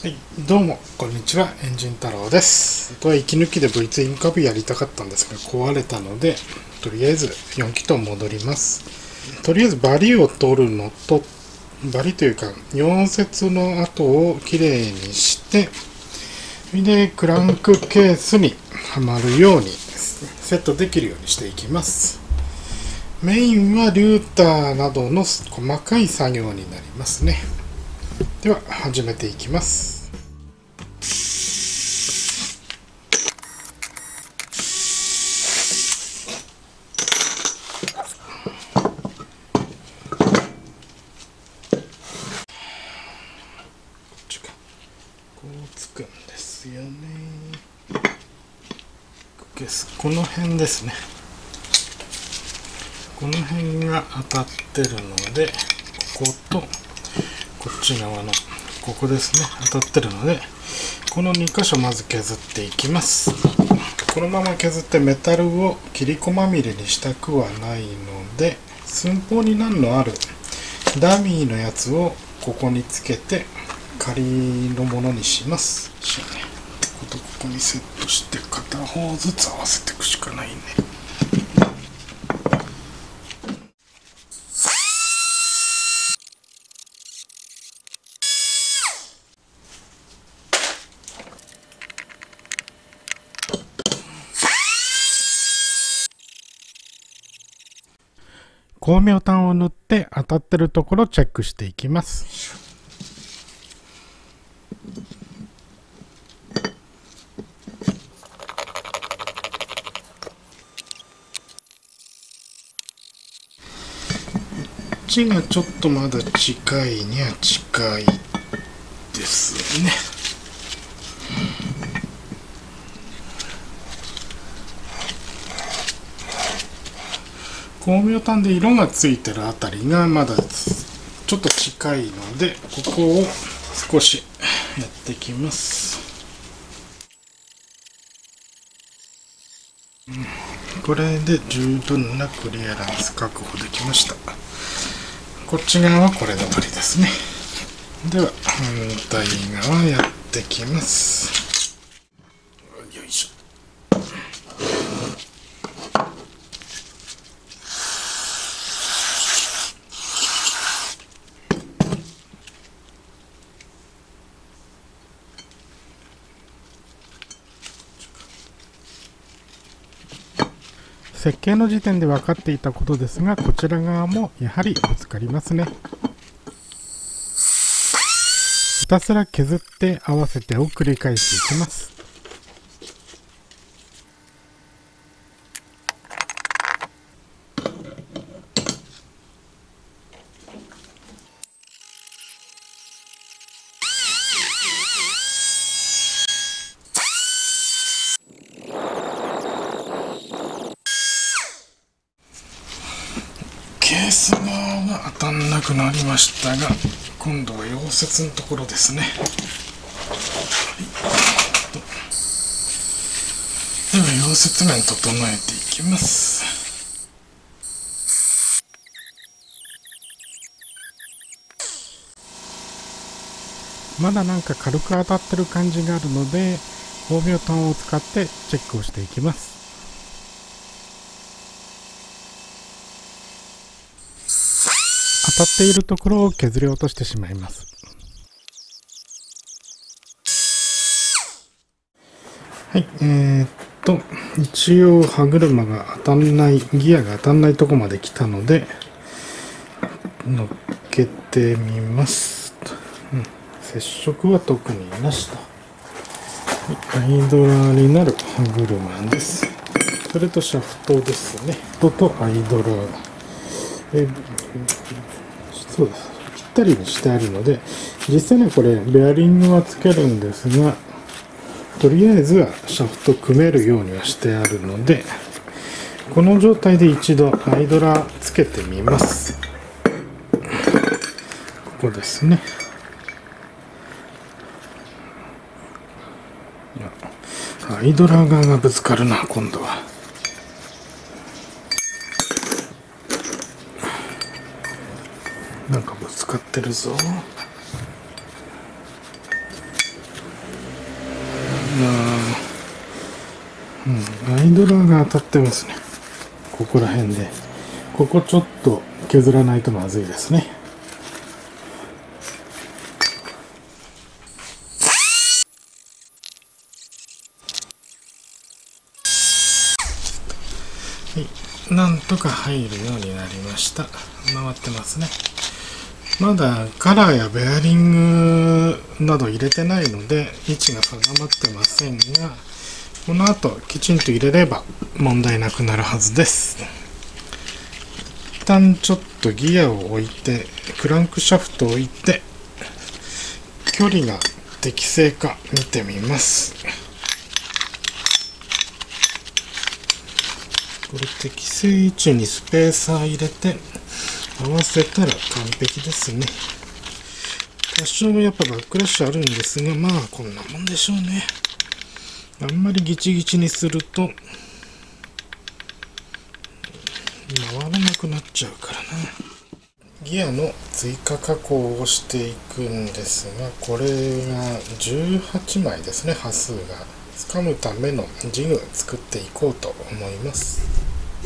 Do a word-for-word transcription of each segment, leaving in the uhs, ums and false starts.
はい、どうもこんにちは、エンジン太郎です。あとは息抜きで ブイツー インカビやりたかったんですが壊れたので、とりあえずよん気筒戻ります。とりあえずバリを取るのと、バリというか溶接の跡をきれいにして、でクランクケースにはまるようにセットできるようにしていきます。メインはルーターなどの細かい作業になりますね。では始めていきます。こうつくんですよね。この辺ですね。この辺が当たってるので、こことこっち側のここですね、当たってるので、このに箇所まず削っていきます。このまま削ってメタルを切りこまみれにしたくはないので、寸法に難のあるダミーのやつをここにつけて仮のものにします。こことここにセットして片方ずつ合わせていくしかないね。光明炭を塗って当たってるところをチェックしていきます。こっちがちょっとまだ近いには近いですね。光明炭で色がついてるあたりがまだちょっと近いので、ここを少しやってきます。これで十分なクリアランス確保できました。こっち側はこれで終わりですね。では反対側やってきます。よいしょ。設計の時点で分かっていたことですが、こちら側もやはりぶつかりますね。ひたすら削って合わせてを繰り返していきます。ケース側が当たんなくなりましたが、今度は溶接のところですね。では溶接面整えていきます。まだなんか軽く当たってる感じがあるので、光明炭を使ってチェックをしていきます。当たっているところを削り落としてしまいます。はい、えー、っと一応歯車が当たんない、ギアが当たんないところまで来たので乗っけてみます。うん、接触は特になしと。はい、アイドラーになる歯車です。それとシャフトですね。ととアイドラー。えそうです。ぴったりにしてあるので、実際にはこれベアリングはつけるんですが、とりあえずはシャフト組めるようにはしてあるので、この状態で一度アイドラーつけてみます。ここですね。アイドラー側がぶつかるな、今度は。なんかぶつかってるぞ。 うん、アイドラーが当たってますね。ここら辺で。ここちょっと削らないとまずいですね。はい、なんとか入るようになりました。回ってますね。まだカラーやベアリングなど入れてないので位置が定まってませんが、この後きちんと入れれば問題なくなるはずです。一旦ちょっとギアを置いてクランクシャフトを置いて距離が適正か見てみます。これ適正位置にスペーサー入れて合わせたら完璧ですね。多少やっぱバックラッシュあるんですが、まあこんなもんでしょうね。あんまりギチギチにすると回らなくなっちゃうからな。ギアの追加加工をしていくんですが、これがじゅうはちまいですね。端数が掴むためのジグを作っていこうと思います。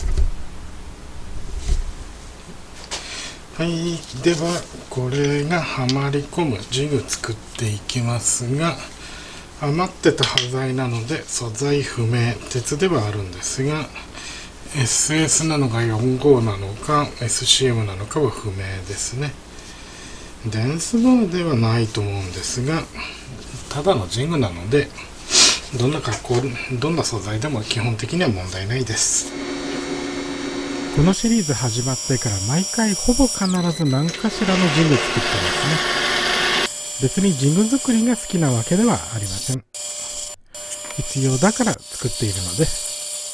はい、ではこれがはまり込むジグ作っていきますが、余ってた端材なので素材不明、鉄ではあるんですが エスエス なのかよんじゅうごなのか エスシーエム なのかは不明ですね。デンスバーではないと思うんですが、ただのジグなのでどんな加工、どんな素材でも基本的には問題ないです。 このシリーズ始まってから毎回ほぼ必ず何かしらのジグ作ってますね。別にジグ作りが好きなわけではありません。必要だから作っているのです。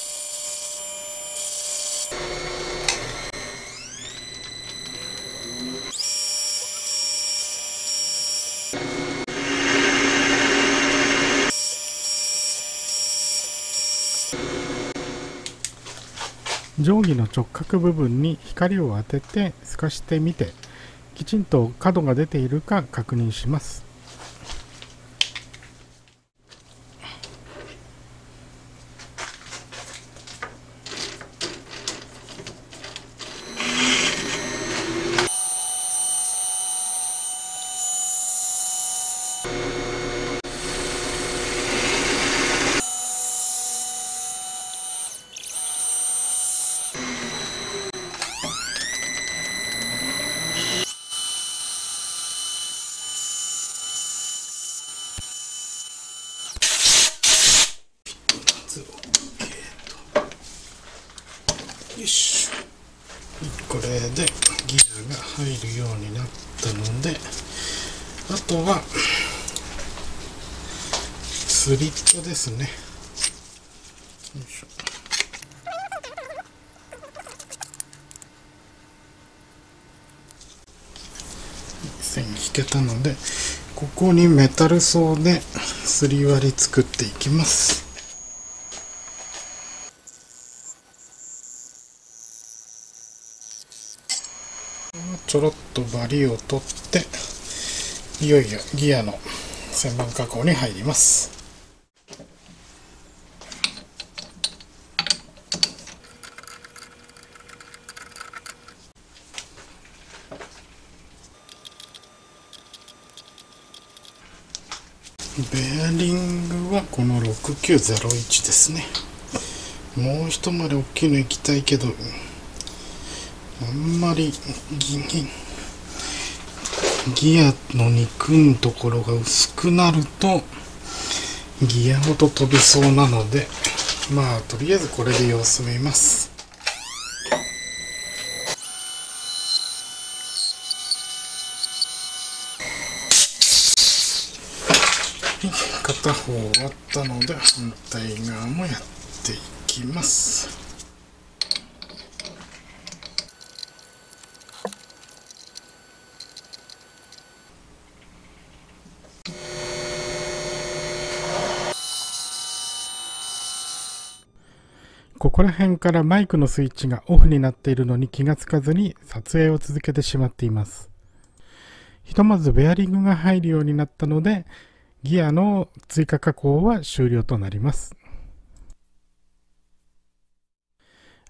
定規の直角部分に光を当てて透かしてみて、きちんと角が出ているか確認します。 よし、これでギアが入るようになったので、あとはスリットですね。よいしょ。線引けたので、ここにメタル層ですり割り作っていきます。ちょろっとバリを取って、いよいよギアの旋盤加工に入ります。ベアリングはこのろくきゅうゼロいちですね。もう一回り大きいのいきたいけど、あんまりギギギアの肉のところが薄くなるとギアごと飛びそうなので、まあとりあえずこれで様子見ます。片方終わったので反対側もやっていきます。 ここら辺からマイクのスイッチがオフになっているのに気がつかずに撮影を続けてしまっています。ひとまずベアリングが入るようになったので、ギアの追加加工は終了となります。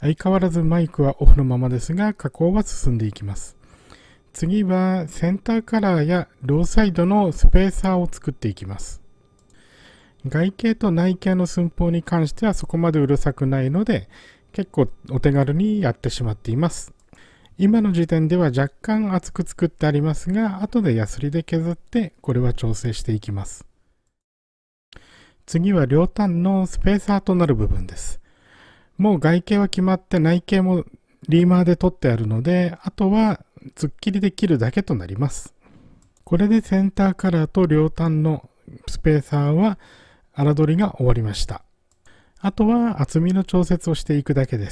相変わらずマイクはオフのままですが、加工は進んでいきます。次はセンターカラーや両サイドのスペーサーを作っていきます。外形と内径の寸法に関してはそこまでうるさくないので、結構お手軽にやってしまっています。今の時点では若干厚く作ってありますが、後でヤスリで削ってこれは調整していきます。次は両端のスペーサーとなる部分です。もう外形は決まって内径もリーマーで取ってあるので、あとは突っ切りで切るだけとなります。これでセンターカラーと両端のスペーサーは粗取りが終わりました。あとは厚みの調節をしていくだけです。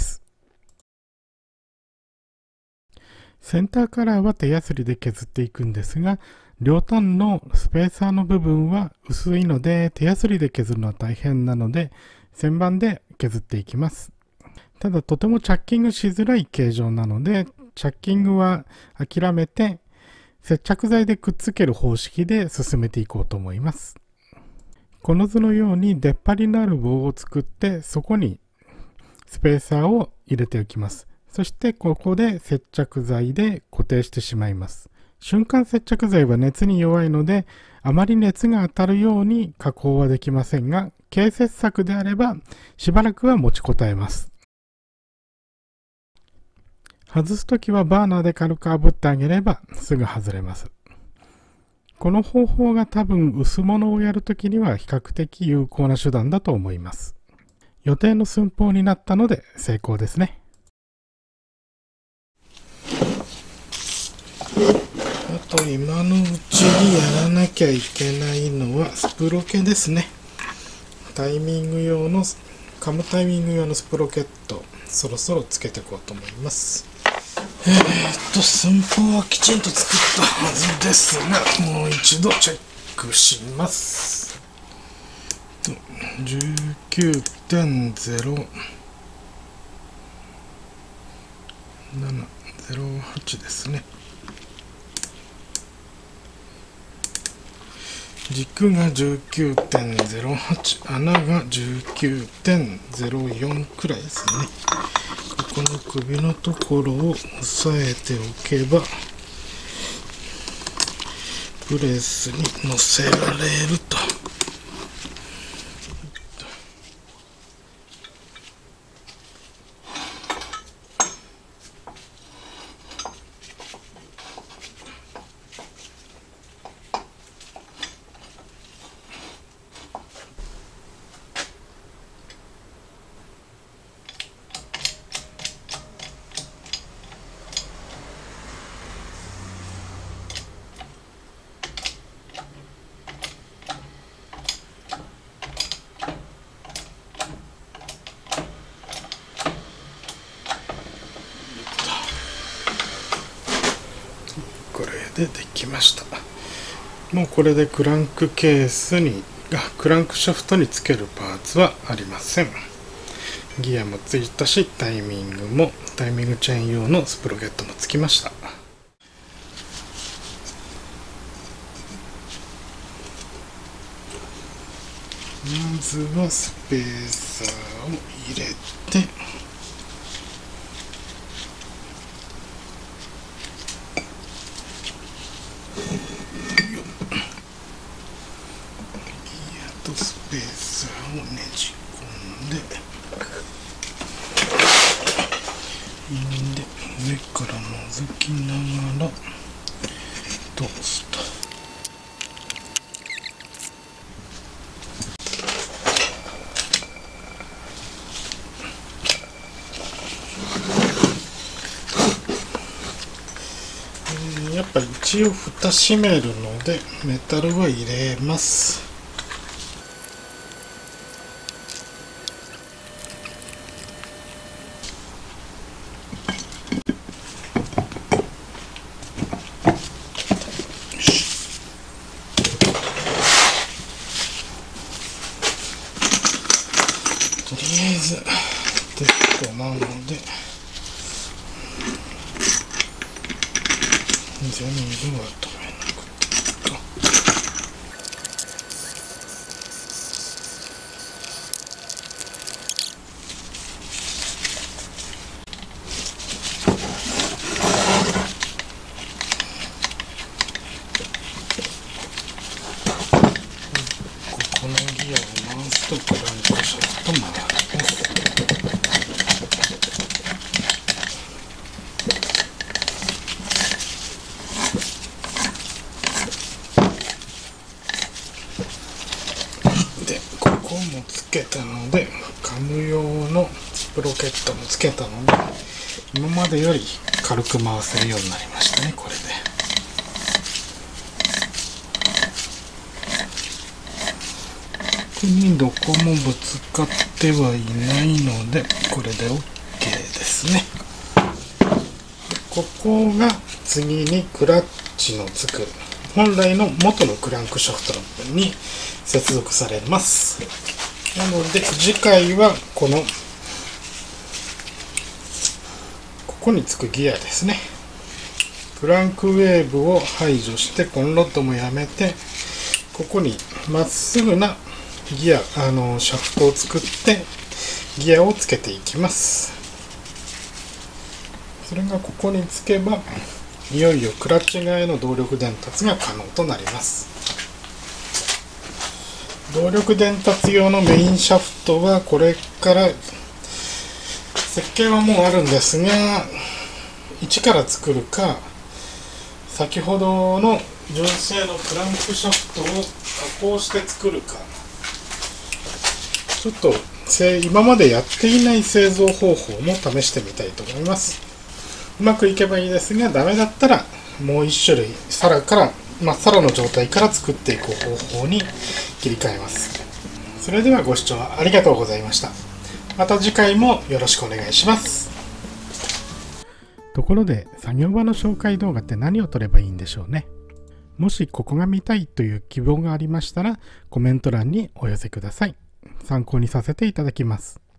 センターカラーは手やすりで削っていくんですが、両端のスペーサーの部分は薄いので手やすりで削るのは大変なので旋盤で削っていきます。ただとてもチャッキングしづらい形状なので、チャッキングは諦めて接着剤でくっつける方式で進めていこうと思います。この図のように出っ張りのある棒を作って、そこにスペーサーを入れておきます。そしてここで接着剤で固定してしまいます。瞬間接着剤は熱に弱いので、あまり熱が当たるように加工はできませんが、軽接着であればしばらくは持ちこたえます。外すときはバーナーで軽く炙ってあげればすぐ外れます。この方法が多分薄物をやるときには比較的有効な手段だと思います。予定の寸法になったので成功ですね。 あと今のうちにやらなきゃいけないのはスプロケですね。タイミング用の、カムタイミング用のスプロケット、そろそろつけていこうと思います。えーっと、寸法はきちんと作ったはずですが、もう一度チェックします。じゅうきゅうてんゼロななゼロはち ですね。軸が じゅうきゅうてんゼロはち、穴が じゅうきゅうてんゼロよん くらいですね。ここの首のところを押さえておけばプレスに乗せられると。これでできました。もうこれでクランクケースにクランクシャフトにつけるパーツはありません。ギアもついたし、タイミングもタイミングチェーン用のスプロケットもつきました。まずはスペーサーを入れて、スペーサーをねじ込んで、で上から覗きながら通すと。やっぱ一応蓋閉めるのでメタルは入れます。とりあえずテストなので全部は止めなくていいか。 このギアを回すとクランクシャフト回ります。でここもつけたので、カム用のスプロケットもつけたので、今までより軽く回せるようになりましたね。これで特にどこもぶつかってはいないので、これで OK ですね。ここが次にクラッチのつく本来の元のクランクシャフトの部分に接続されます。なので次回はこのここにつくギアですね。クランクウェーブを排除してコンロッドもやめて、ここにまっすぐなギアあのシャフトを作ってギアをつけていきます。それがここにつけばいよいよクラッチ側への動力伝達が可能となります。動力伝達用のメインシャフトはこれから設計はもうあるんですが、一から作るか先ほどの純正のクランクシャフトを加工して作るか、ちょっと今までやっていない製造方法も試してみたいと思います。うまくいけばいいですが、ダメだったらもう一種類サラからまっさらの状態から作っていく方法に切り替えます。それではご視聴ありがとうございました。また次回もよろしくお願いします。 ところで作業場の紹介動画って何を撮ればいいんでしょうね。もしここが見たいという希望がありましたらコメント欄にお寄せください。参考にさせていただきます。